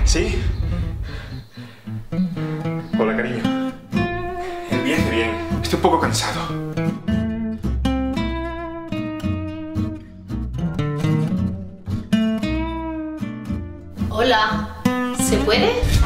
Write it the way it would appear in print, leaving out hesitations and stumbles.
¿Sí? Hola, cariño. Bien, bien. Estoy un poco cansado. Hola, ¿se puede?